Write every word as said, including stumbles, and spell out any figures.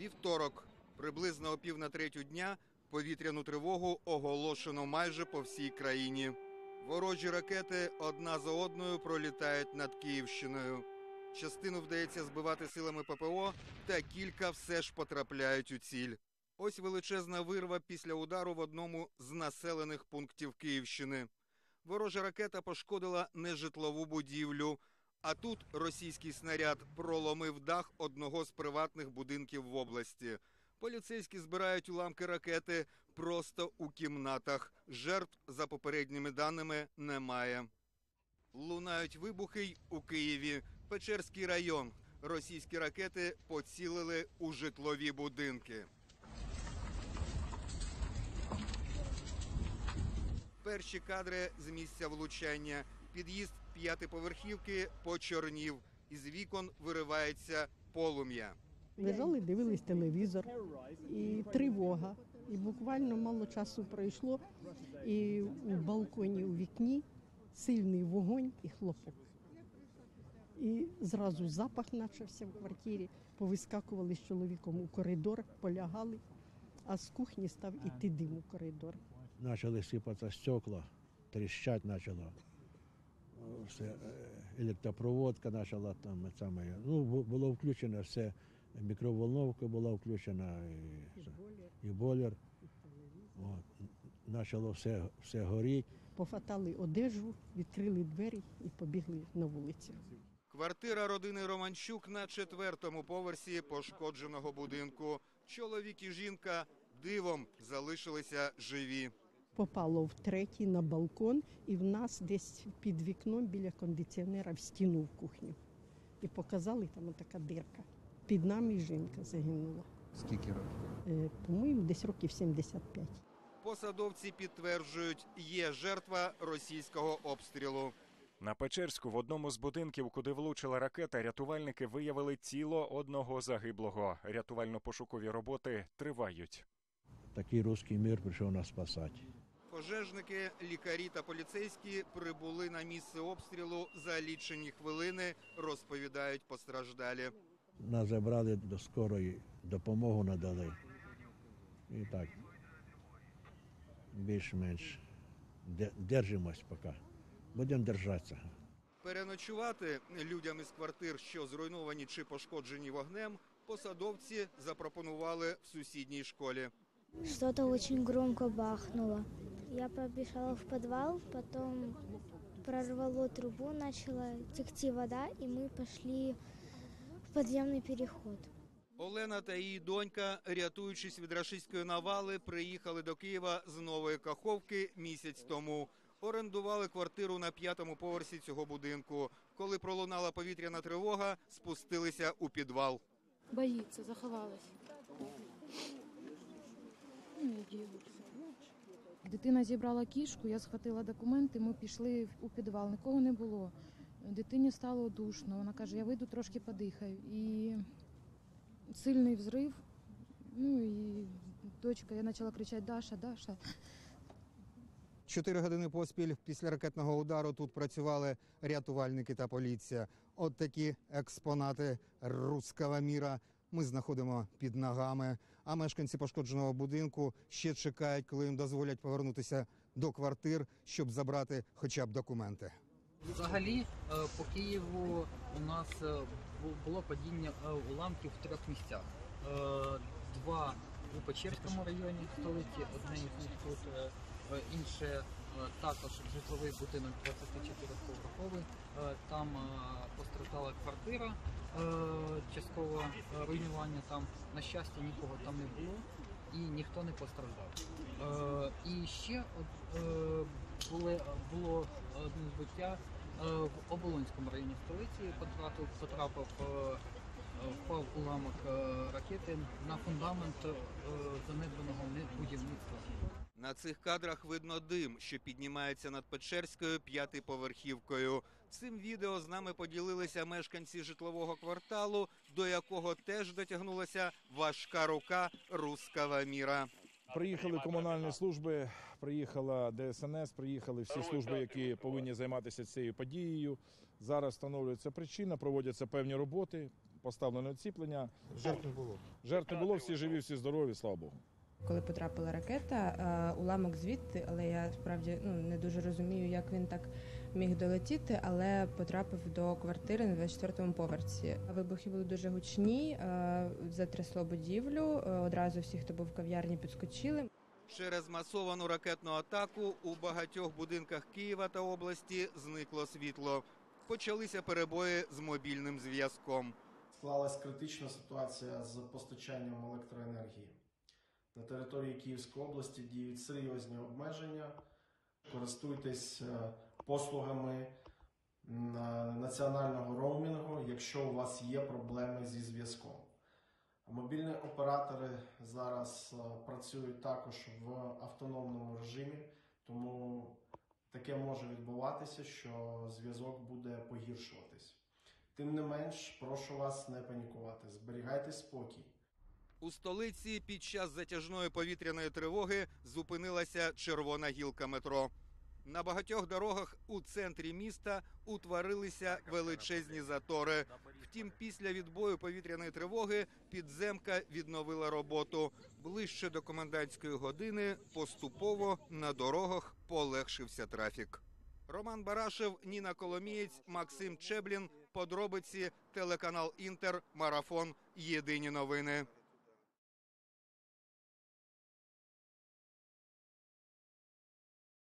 Вівторок. Приблизно о пів на третю дня повітряну тривогу оголошено майже по всій країні. Ворожі ракети одна за одною пролітають над Київщиною. Частину вдається збивати силами ППО, та кілька все ж потрапляють у ціль. Ось величезна вирва після удару в одному з населених пунктів Київщини. Ворожа ракета пошкодила нежитлову будівлю, а тут російський снаряд проломив дах одного з приватних будинків в області. Поліцейські збирають уламки ракети просто у кімнатах. Жертв, за попередніми даними, немає. Лунають вибухи й у Києві. Печерський район. Російські ракети поцілили у житлові будинки. Перші кадри з місця влучання. Під'їзд п'ятиповерхівки почорнів. Із вікон виривається полум'я. Лежали, дивились телевізор, і тривога. І буквально мало часу пройшло, і у балконі, у вікні сильний вогонь і хлопок. І зразу запах почався в квартирі, повискакували з чоловіком у коридор, полягали, а з кухні став іти дим у коридор. Почали сипатися стекла, тріщать почало. Все, електропроводка почала там, саме, ну, було включено все, мікроволновка була включена, і, і бойлер. От, почало все, все горіти. Пофатали одежу, відкрили двері і побігли на вулицю. Квартира родини Романчук на четвертому поверсі пошкодженого будинку. Чоловік і жінка дивом залишилися живі. Попало в третій на балкон, і в нас десь під вікном біля кондиціонера в стіну в кухню. І показали, там така дирка. Під нами жінка загинула. Скільки років? Е, по-моєму, десь років сімдесят п'ять. Посадовці підтверджують, є жертва російського обстрілу. На Печерську в одному з будинків, куди влучила ракета, рятувальники виявили тіло одного загиблого. Рятувально-пошукові роботи тривають. Такий руський мир прийшов нас спасати. Пожежники, лікарі та поліцейські прибули на місце обстрілу за лічені хвилини, розповідають постраждалі. Нас забрали до скорої, допомогу надали. І так, більш-менш держимось поки. Будемо держатися. Переночувати людям із квартир, що зруйновані чи пошкоджені вогнем, посадовці запропонували в сусідній школі. Что-то очень громко бахнуло. Я побежала в подвал, потом прорвало трубу, начала текти вода, и мы пошли в подземный переход. Олена та її донька, рятуючись від рашистської навали, приїхали до Києва з Нової Каховки місяць тому. Орендували квартиру на п'ятому поверсі цього будинку. Коли пролунала повітряна тривога, спустилися у підвал. Боїться, заховалась. Дитина зібрала кішку, я схватила документи, ми пішли у підвал, нікого не було. Дитині стало душно, вона каже, я вийду трошки подихаю. І сильний взрив, ну і дочка, я почала кричати, Даша, Даша. Чотири години поспіль після ракетного удару тут працювали рятувальники та поліція. От такі експонати руського міра ми знаходимо під ногами, а мешканці пошкодженого будинку ще чекають, коли їм дозволять повернутися до квартир, щоб забрати хоча б документи. Взагалі по Києву у нас було падіння уламків в трьох місцях. Два у Печерському районі столиці, одне із них тут, інше також житловий будинок двадцятичотирьохповерховий. Там постраждала квартира, часткове руйнування там, на щастя, нікого там не було і ніхто не постраждав. І ще було, було одне збиття в Оболонському районі столиці, потрапив, потрапив впав уламок ракети на фундамент занедбаного будівництва. На цих кадрах видно дим, що піднімається над Печерською п'ятиповерхівкою. Цим відео з нами поділилися мешканці житлового кварталу, до якого теж дотягнулася важка рука руського міра. Приїхали комунальні служби, приїхала Де Ес Ен Ес, приїхали всі служби, які повинні займатися цією подією. Зараз встановлюється причина, проводяться певні роботи. поставлено оціплення. Жертв не було. Жертв не було, всі живі, всі здорові, слава Богу. Коли потрапила ракета, уламок звідти, але я справді ну, не дуже розумію, як він так міг долетіти, але потрапив до квартири на двадцять четвертому поверсі. Вибухи були дуже гучні, затрясло будівлю, одразу всі, хто був в кав'ярні, підскочили. Через масовану ракетну атаку у багатьох будинках Києва та області зникло світло. Почалися перебої з мобільним зв'язком. Склалась критична ситуація з постачанням електроенергії. На території Київської області діють серйозні обмеження. Користуйтесь послугами національного роумінгу, якщо у вас є проблеми зі зв'язком. Мобільні оператори зараз працюють також в автономному режимі, тому таке може відбуватися, що зв'язок буде погіршуватись. Тим не менш, прошу вас не панікувати, зберігайте спокій. У столиці під час затяжної повітряної тривоги зупинилася червона гілка метро. На багатьох дорогах у центрі міста утворилися величезні затори. Втім, після відбою повітряної тривоги підземка відновила роботу. Ближче до комендантської години поступово на дорогах полегшився трафік. Роман Барашев, Ніна Коломієць, Максим Чеблін. Подробиці, телеканал Інтер, Марафон. Єдині новини.